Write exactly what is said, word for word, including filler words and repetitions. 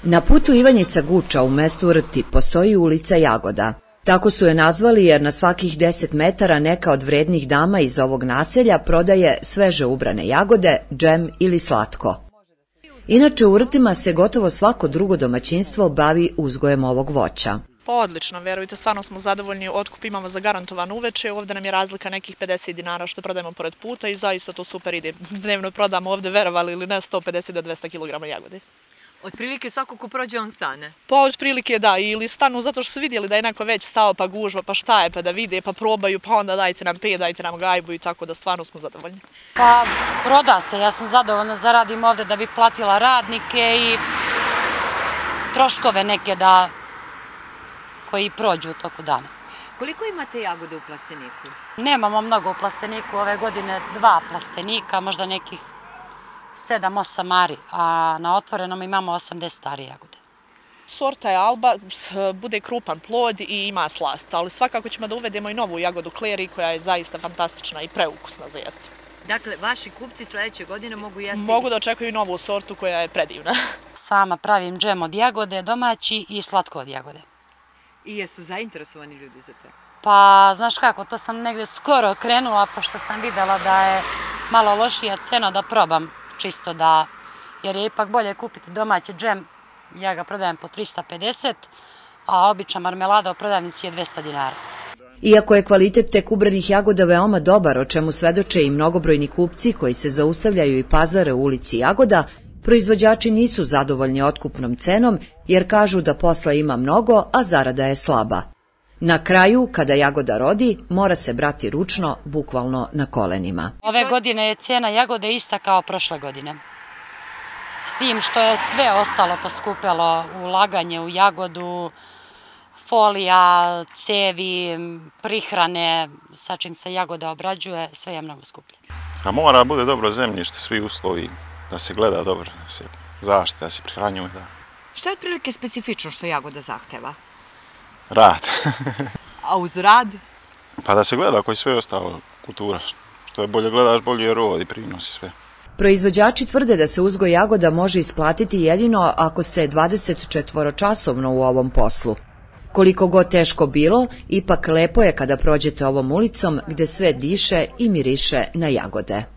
Na putu Ivanjica-Guča u mestu Rti postoji ulica Jagoda. Tako su je nazvali jer na svakih deset metara neka od vrednih dama iz ovog naselja prodaje sveže ubrane jagode, džem ili slatko. Inače u Rtima se gotovo svako drugo domaćinstvo bavi uzgojem ovog voća. Pa odlično, verujte, stvarno smo zadovoljni, otkup imamo zagarantovan uveče, ovdje nam je razlika nekih pedeset dinara što prodajemo pored puta i zaista to super ide. Dnevno prodamo ovdje, verovali ili ne, sto pedeset do dvesta kilograma jagode. Otprilike svako ko prođe on stane? Pa otprilike da, ili stanu zato što su vidjeli da je neko već stao pa gužva, pa šta je, pa da vide, pa probaju, pa onda dajte nam pet, dajte nam gajbu i tako da stvarno smo zadovoljni. Pa proda se, ja sam zadovoljna, zaradim ovdje da bi platila radnike i troškove neke da koji prođu u toku dana. Koliko imate jagode u plasteniku? Nemamo mnogo u plasteniku, ove godine dva plastenika, možda nekih sedam osam ari, a na otvorenom imamo osamdeset stari jagode. Sorta je Alba, bude krupan plod i ima slast, ali svakako ćemo da uvedemo i novu jagodu Kleri koja je zaista fantastična i preukusna za jesti. Dakle, vaši kupci sljedeće godine mogu jesti? Mogu da očekuju novu sortu koja je predivna. Sama pravim džem od jagode domaći i slatko od jagode. I jesu zainteresovani ljudi za to? Pa, znaš kako, to sam negdje skoro krenula, pošto sam videla da je malo lošija cena da probam, čisto da, jer je ipak bolje kupiti domaći džem, ja ga prodajem po trista pedeset, a obična marmelada u prodavnici je dvesta dinara. Iako je kvalitet tek ubranih jagoda veoma dobar, o čemu svedoče i mnogobrojni kupci koji se zaustavljaju i pazare u ulici Jagoda, proizvođači nisu zadovoljni otkupnom cenom jer kažu da posla ima mnogo, a zarada je slaba. Na kraju, kada jagoda rodi, mora se brati ručno, bukvalno na kolenima. Ove godine je cena jagode ista kao prošle godine. S tim što je sve ostalo poskupelo, ulaganje u jagodu, folija, cevi, prihrane, sa čim se jagoda obrađuje, sve je mnogo skuplje. A mora bude dobro zemljište, svi uslovi, da se gleda dobro, da se zaštita, da se prihranjuje. Šta je otprilike specifično što jagoda zahteva? Rad. A uz rad? Pa da se gleda koji sve ostalo kultura. Što je bolje gledaš, bolje rodi, prinosi sve. Proizvođači tvrde da se uzgoj jagoda može isplatiti jedino ako ste dvadeset četvoročasovno u ovom poslu. Koliko god teško bilo, ipak lepo je kada prođete ovom ulicom gde sve diše i miriše na jagode.